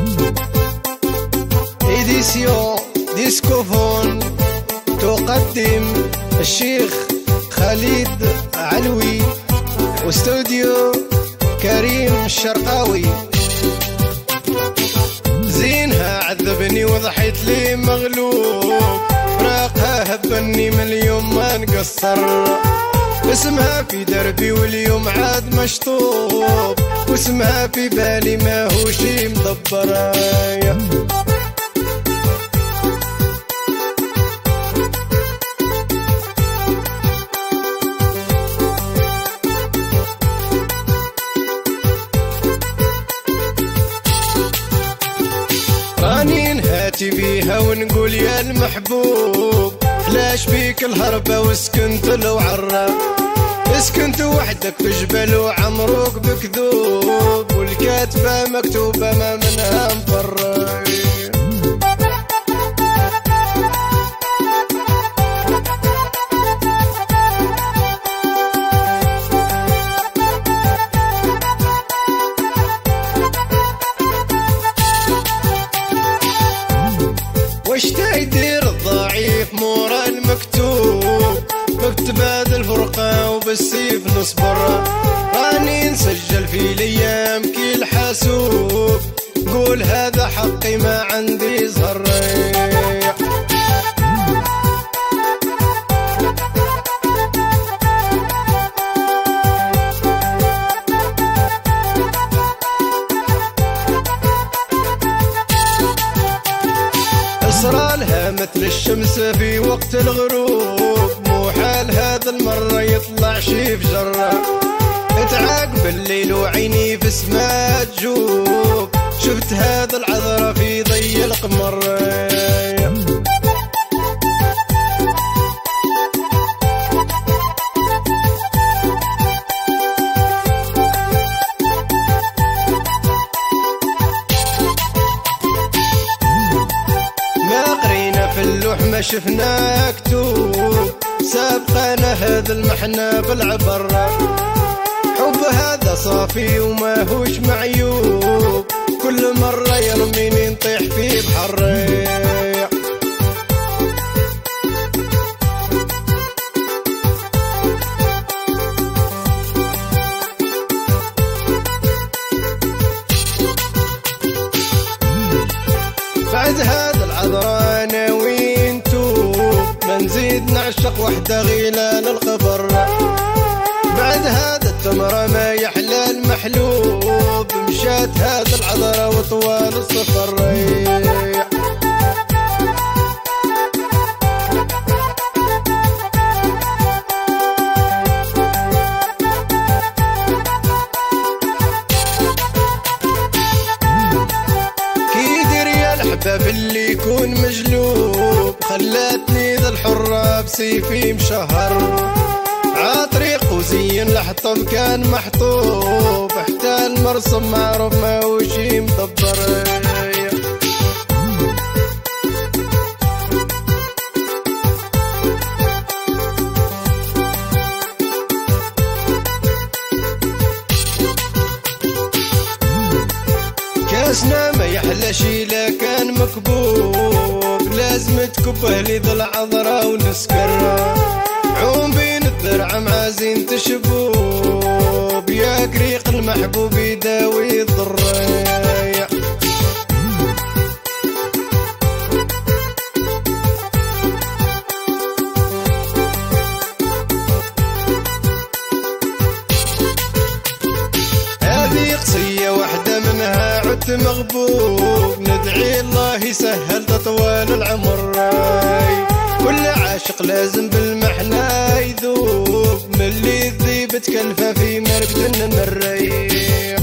إديسيون ديسكوفون تقدم الشيخ خالد علوي واستوديو كريم الشرقاوي. زينها عذبني وضحيت لي مغلوب، فراقها هبني من اليوم ما نقصر. اسمها في دربي واليوم عاد مشطوب، واسمها في بالي ما هو شي مدبر. راني نهاتي بيها ونقول يا المحبوب، لاش بيك الهربة وسكنت لو عرا. اسكنت وحدك في جبل وعمروك بكذوب، والكاتبة مكتوبة ما منها مفر. وش تيدير الضعيف مورا المكتوب، مكتب هذا الفرقة وبالسيف نصبر. راني نسجل في الايام كي الحاسوب، قول هذا حقي ما عندي زهر. اسرالها مثل الشمس في وقت الغروب، مو حال هذا المرة يطلع شي بجرة. اتعاقب الليل وعيني في سما تجوب، شفت هذا العذرة في ضي القمر. في اللوح ما شفنا كتوب، سابقنا هذا المحنى بالعبر. حب هذا صافي وما هوش معيوب، كل مرة يرميني نطيح في بحر. بعد هذا العذرا ناويين توب، ما نزيد نعشق وحدة غيلان القبر. بعد هذا التمرة ما يحلى المحلوب، مشات هذا العذرا وطوال السفر. الحباب اللي يكون مجلوب، خلاتني ذا الحرة بسيفي مشهر. عطريق وزين الحطب كان محطوب، حتى المرسم معروف ما وشي مدبر. كاسنا ما يحلى شي لا كان مكبوب، لازم تكبه لي ذا العذرا ونسكر. عوم بين الدرع مع زينة شبوب، يا قريق المحبوب يداوي الضر. هذه قصية واحدة منها عدت مغبوب، ندعي الله يسهل طوال العمر. كل عاشق لازم بالمحنى يذوب، من اللي ذيبت كلفة في مرقد النمر.